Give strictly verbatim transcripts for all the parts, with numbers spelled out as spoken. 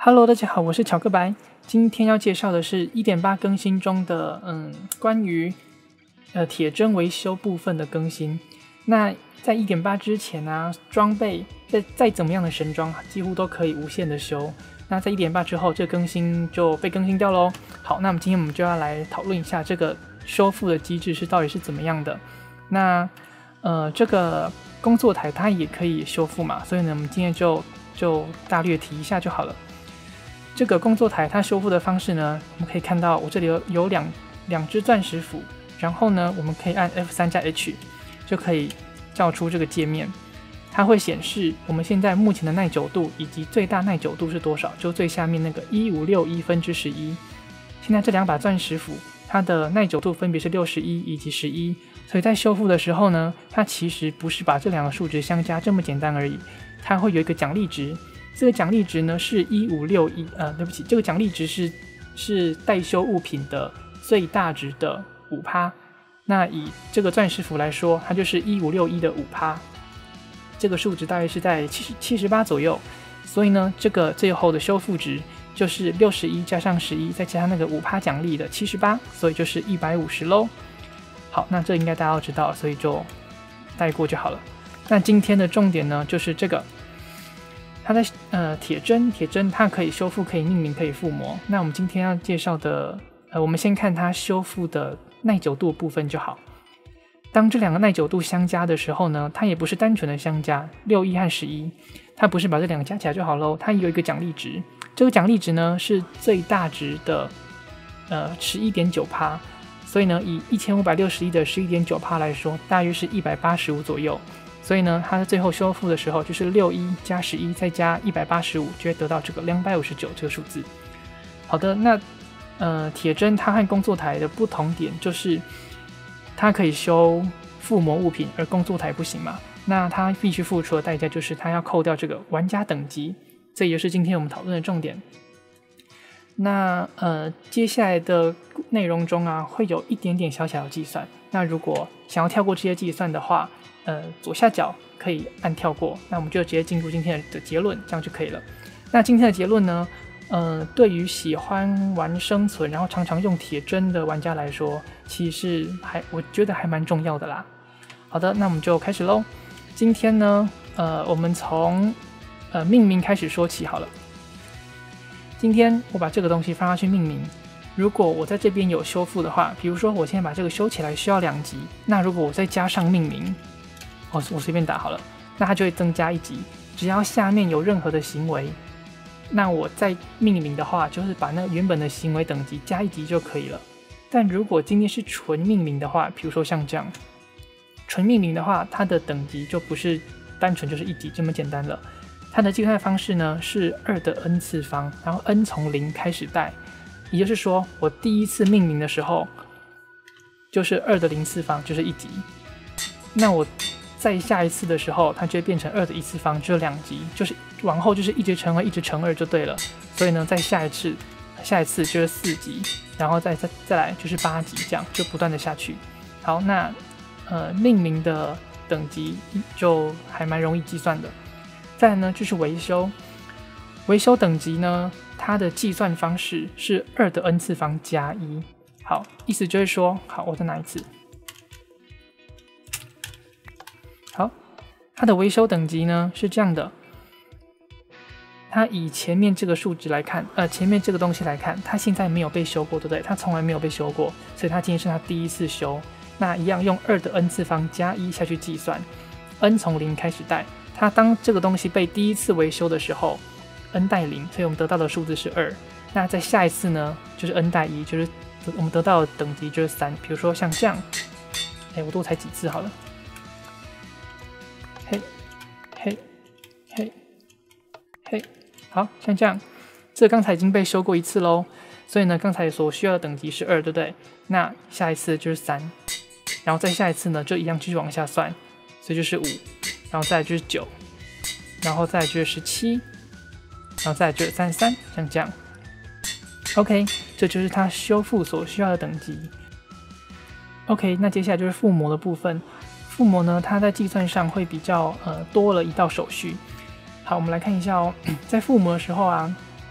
Hello， 大家好，我是巧克白。今天要介绍的是 一点八 更新中的嗯，关于呃铁针维修部分的更新。那在 一点八 之前啊，装备再再怎么样的神装，几乎都可以无限的修。那在 一点八 之后，这更新就被更新掉喽。好，那么今天我们就要来讨论一下这个修复的机制是到底是怎么样的。那呃，这个工作台它也可以修复嘛，所以呢，我们今天就就大略提一下就好了。这个工作台它修复的方式呢，我们可以看到我这里有有两两只钻石斧，然后呢，我们可以按 F 三 加 H 就可以叫出这个界面，它会显示我们现在目前的耐久度以及最大耐久度是多少，就最下面那个一五六一分之十一。现在这两把钻石斧它的耐久度分别是六十一以及十一，所以在修复的时候呢，它其实不是把这两个数值相加这么简单而已，它会有一个奖励值。这个奖励值呢是一五六一，呃，对不起，这个奖励值是是待修物品的最大值的 百分之五。那以这个钻石斧来说，它就是一五六一的 百分之五， 这个数值大约是在七十八左右。所以呢，这个最后的修复值就是六十一加上十一，再加上那个 百分之五 奖励的七十八，所以就是一百五十咯。好，那这应该大家都知道，所以就带过就好了。那今天的重点呢，就是这个。它的呃铁针，铁针它可以修复、可以命名、可以附魔。那我们今天要介绍的，呃，我们先看它修复的耐久度部分就好。当这两个耐久度相加的时候呢，它也不是单纯的相加，六一和十一，它不是把这两个加起来就好喽，它有一个奖励值。这个奖励值呢是最大值的呃 十一点九 趴，所以呢以一千五百六十一的 十一点九 趴来说，大约是一百八十五左右。所以呢，它最后修复的时候就是六一加十一再加一百八十五，就会得到这个两百五十九这个数字。好的，那呃铁针它和工作台的不同点就是它可以修附魔物品，而工作台不行嘛。那它必须付出的代价就是它要扣掉这个玩家等级，这也是今天我们讨论的重点。那呃接下来的内容中啊，会有一点点小小的计算。那如果想要跳过这些计算的话，呃，左下角可以按跳过，那我们就直接进入今天的结论，这样就可以了。那今天的结论呢，呃，对于喜欢玩生存，然后常常用铁针的玩家来说，其实还我觉得还蛮重要的啦。好的，那我们就开始喽。今天呢，呃，我们从呃命名开始说起好了。今天我把这个东西放上去命名。如果我在这边有修复的话，比如说我现在把这个修起来需要两级，那如果我再加上命名，我我随便打好了，那它就会增加一级。只要下面有任何的行为，那我再命名的话，就是把那原本的行为等级加一级就可以了。但如果今天是纯命名的话，比如说像这样，纯命名的话，它的等级就不是单纯就是一级这么简单了。它的计算方式呢是二的 n 次方，然后 n 从零开始带。也就是说，我第一次命名的时候，就是二的零次方，就是一级。那我再下一次的时候，它就会变成二的一次方，就是两级，就是往后就是一直乘二，一直乘二就对了。所以呢，再下一次，下一次就是四级，然后再再再来就是八级，这样就不断的下去。好，那呃命名的等级就还蛮容易计算的。再来呢就是维修，维修等级呢，它的计算方式是二的 n 次方加一。好，意思就是说，好，我再拿一次。好，它的维修等级呢是这样的，它以前面这个数值来看，呃，前面这个东西来看，它现在没有被修过，对不对？它从来没有被修过，所以它今天是它第一次修。那一样用二的 n 次方加一下去计算 ，n 从零开始带。它当这个东西被第一次维修的时候 ，n 带零，所以我们得到的数字是二。那在下一次呢，就是 n 带一，就是我们得到的等级就是三。比如说像这样，哎，我多才几次好了。嘿，嘿，嘿，嘿，好像这样，这刚才已经被修过一次喽，所以呢，刚才所需要的等级是二，对不对？那下一次就是三，然后再下一次呢，就一样继续往下算，所以就是五，然后再来就是九，然后再来就是十七，然后再来就是三十三，像这样。OK， 这就是它修复所需要的等级。OK， 那接下来就是附魔的部分。附魔呢，它在计算上会比较呃多了一道手续。好，我们来看一下哦，在附魔的时候啊，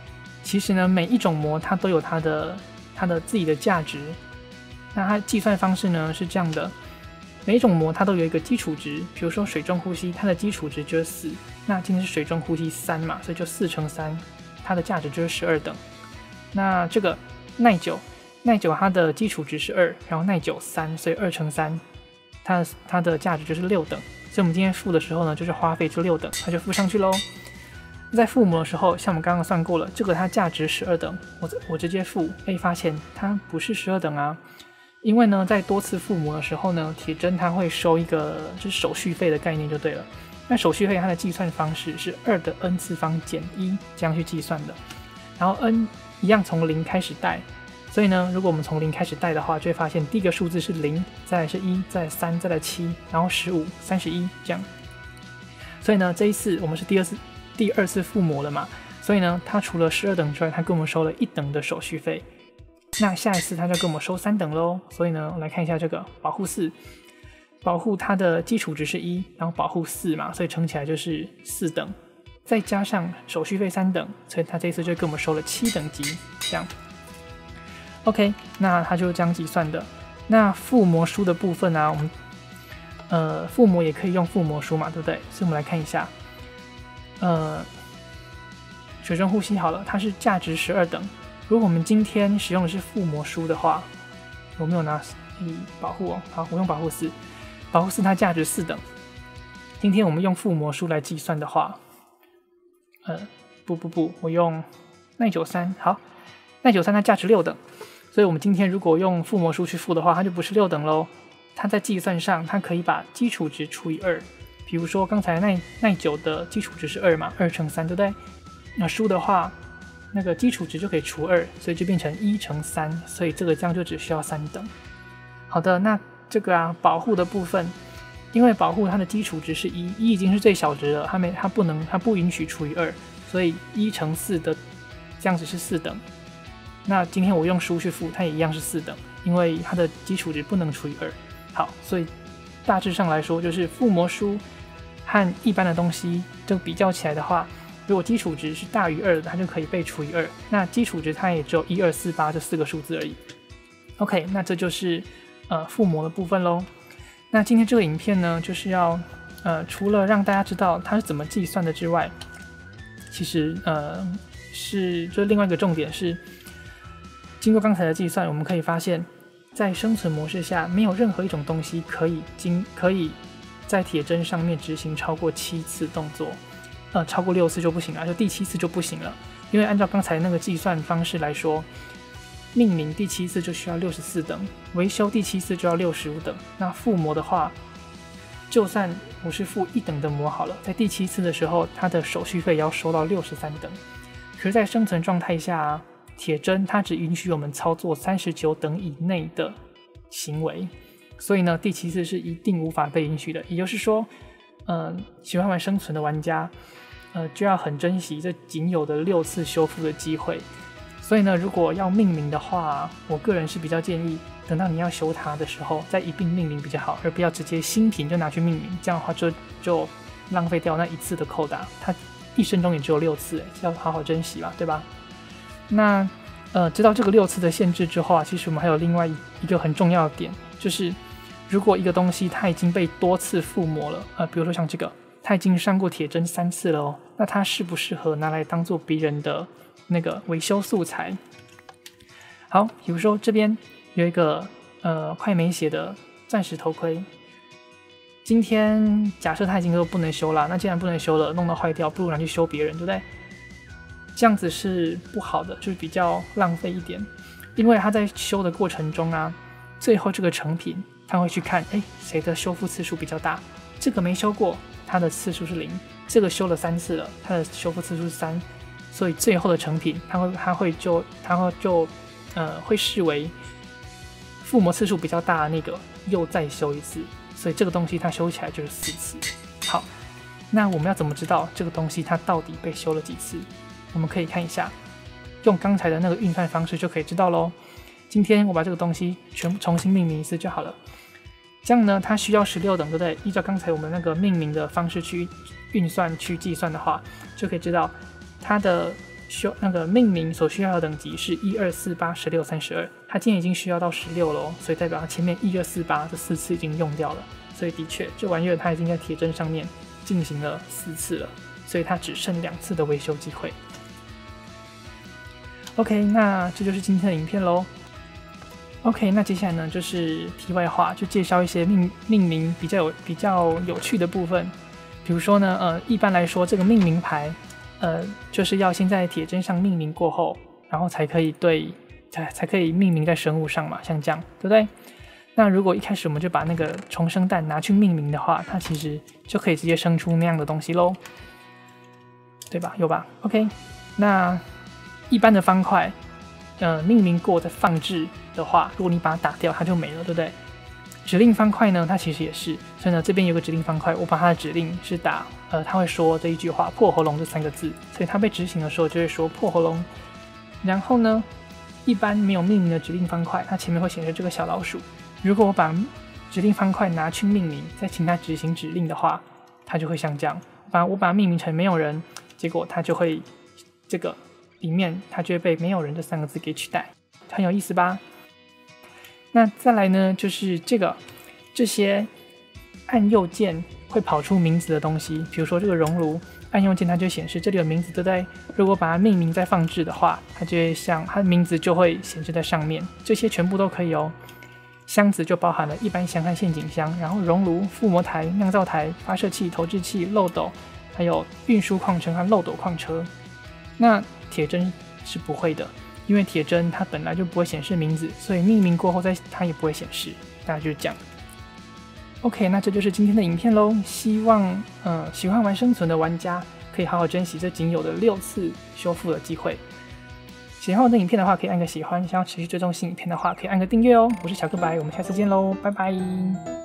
其实呢，每一种模它都有它的它的自己的价值。那它计算方式呢是这样的，每一种模它都有一个基础值，比如说水中呼吸，它的基础值就是四，那今天是水中呼吸三嘛，所以就四乘三，它的价值就是十二等。那这个耐久，耐久它的基础值是二，然后耐久三，所以二乘三，它的它的价值就是六等。所以我们今天付的时候呢，就是花费出六等，它就付上去喽。在附模的时候，像我们刚刚算过了，这个它价值十二等，我我直接付，哎，发现它不是十二等啊，因为呢，在多次附模的时候呢，铁针它会收一个就是手续费的概念就对了。那手续费它的计算方式是二的 n 次方减一这样去计算的，然后 n 一样从零开始带，所以呢，如果我们从零开始带的话，就会发现第一个数字是零，再来是一，再来三，再来七，然后十五、三十一这样。所以呢，这一次我们是第二次。第二次附模了嘛，所以呢，它除了十二等之外，它跟我们收了一等的手续费。那下一次它就跟我们收三等喽。所以呢，我来看一下这个保护四，保护它的基础值是一，然后保护四嘛，所以乘起来就是四等，再加上手续费三等，所以它这一次就跟我们收了七等级，这样。OK， 那它就是这样计算的。那附模书的部分啊，我们呃附模也可以用附模书嘛，对不对？所以我们来看一下。呃，水中呼吸好了，它是价值十二等。如果我们今天使用的是附模书的话，我没有拿以保护哦，好，我用保护四，保护四它价值四等。今天我们用附模书来计算的话，呃，不不不，我用耐久三，好，耐久三它价值六等，所以我们今天如果用附模书去附的话，它就不是六等喽。它在计算上，它可以把基础值除以二。比如说刚才耐耐久的基础值是二嘛，二乘三，对不对？那书的话，那个基础值就可以除二，所以就变成一乘三，所以这个这样就只需要三等。好的，那这个啊保护的部分，因为保护它的基础值是一，一已经是最小值了，它没它不能它不允许除以二，所以一乘四的这样子是四等。那今天我用书去附，它也一样是四等，因为它的基础值不能除以二。好，所以大致上来说，就是附模书和一般的东西就比较起来的话，如果基础值是大于二的，它就可以被除以二。那基础值它也只有一二四八这四个数字而已。OK， 那这就是呃附模的部分咯。那今天这个影片呢，就是要呃除了让大家知道它是怎么计算的之外，其实呃是就是另外一个重点是，经过刚才的计算，我们可以发现，在生存模式下，没有任何一种东西可以经可以在铁针上面执行超过七次动作，呃，超过六次就不行了，就第七次就不行了。因为按照刚才那个计算方式来说，命名第七次就需要六十四等，维修第七次就要六十五等。那附模的话，就算我是附一等的模好了，在第七次的时候，它的手续费也要收到六十三等。可是，在生存状态下啊，铁针它只允许我们操作三十九等以内的行为。所以呢，第七次是一定无法被允许的。也就是说，呃，喜欢玩生存的玩家，呃，就要很珍惜这仅有的六次修复的机会。所以呢，如果要命名的话，我个人是比较建议，等到你要修它的时候，再一并命名比较好，而不要直接新品就拿去命名。这样的话就就浪费掉那一次的扣打，它一生中也只有六次，要好好珍惜吧，对吧？那呃，知道这个六次的限制之后啊，其实我们还有另外一个很重要的点，就是如果一个东西它已经被多次附模了，呃，比如说像这个，它已经上过铁针三次了哦，那它适不适合拿来当做别人的那个维修素材？好，比如说这边有一个呃快没血的钻石头盔，今天假设它已经都不能修了，那既然不能修了，弄到坏掉，不如拿去修别人，对不对？这样子是不好的，就是比较浪费一点，因为它在修的过程中啊，最后这个成品他会去看，哎，谁的修复次数比较大？这个没修过，它的次数是零；这个修了三次了，它的修复次数是三。所以最后的成品，它会它会就它会就呃会视为附模次数比较大的那个又再修一次，所以这个东西它修起来就是四次。好，那我们要怎么知道这个东西它到底被修了几次？我们可以看一下，用刚才的那个运算方式就可以知道咯。今天我把这个东西全部重新命名一次就好了。这样呢，它需要十六等，对不对？依照刚才我们那个命名的方式去运算、去计算的话，就可以知道它的修那个命名所需要的等级是一二四八十六三十二，它今天已经需要到十六了哦，所以代表它前面一二四八这四次已经用掉了，所以的确这玩意儿它已经在铁针上面进行了四次了，所以它只剩两次的维修机会。OK， 那这就是今天的影片咯。OK， 那接下来呢就是题外话，就介绍一些命命名比较有比较有趣的部分。比如说呢，呃，一般来说这个命名牌，呃，就是要先在铁针上命名过后，然后才可以对才才可以命名在生物上嘛，像这样，对不对？那如果一开始我们就把那个重生蛋拿去命名的话，它其实就可以直接生出那样的东西咯，对吧？有吧 ？OK， 那一般的方块，呃，命名过再放置的话，如果你把它打掉，它就没了，对不对？指令方块呢，它其实也是，所以呢，这边有个指令方块，我把它的指令是打，呃，它会说这一句话“破喉咙”这三个字，所以它被执行的时候就会说“破喉咙”。然后呢，一般没有命名的指令方块，它前面会显示这个小老鼠。如果我把指令方块拿去命名，再请它执行指令的话，它就会像这样，把我把它命名成没有人，结果它就会这个里面它就会被没有人这三个字给取代，很有意思吧？那再来呢，就是这个这些按右键会跑出名字的东西，比如说这个熔炉，按右键它就显示这里有名字，对不对？如果把它命名再放置的话，它就会像它的名字就会显示在上面，这些全部都可以哦。箱子就包含了一般箱和陷阱箱，然后熔炉、覆膜台、酿造台、发射器、投掷器、漏斗，还有运输矿车和漏斗矿车。那铁针是不会的，因为铁针它本来就不会显示名字，所以命名过后再它也不会显示。大概就是这样。OK， 那这就是今天的影片咯。希望呃喜欢玩生存的玩家可以好好珍惜这仅有的六次修复的机会。喜欢我的影片的话，可以按个喜欢；想要持续追踪新影片的话，可以按个订阅哦。我是小克白，我们下次见喽，拜拜。